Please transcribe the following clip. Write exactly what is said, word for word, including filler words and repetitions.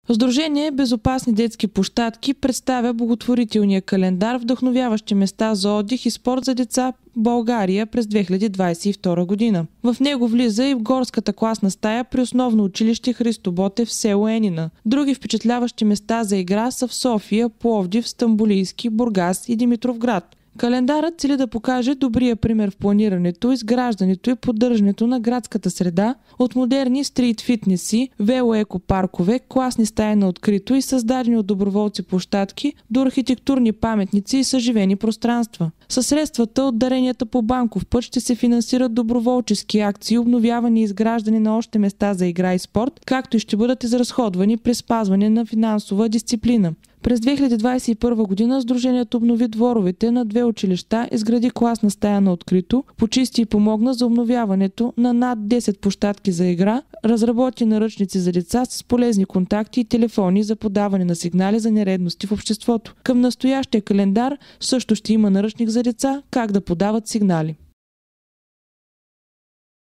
Сдружение Безопасни детски площадки представя благотворителния календар "Вдъхновяващи места за отдих и спорт за деца в България през две хиляди двадесет и втора година. В него влиза и в горската класна стая при основно училище Христо Ботев в село Енина. Други впечатляващи места за игра са в София, Пловдив, Стамболийски, Бургас и Димитровград. Календарът цели да покаже добрия пример в планирането, изграждането и поддържането на градската среда от модерни стрит фитнеси, велоекопаркове, класни стаи на открито и създадени от доброволци площадки до архитектурни паметници и съживени пространства. Със средствата от даренията по банков път ще се финансират доброволчески акции, обновяване и изграждане на още места за игра и спорт, както и ще бъдат изразходвани при спазване на финансова дисциплина. През две хиляди двадесет и първа година сдружението обнови дворовете на две училища, изгради класна стая на открито, почисти и помогна за обновяването на над десет площадки за игра, разработи наръчници за деца с полезни контакти и телефони за подаване на сигнали за нередности в обществото. Към настоящия календар също ще има наръчник за деца как да подават сигнали.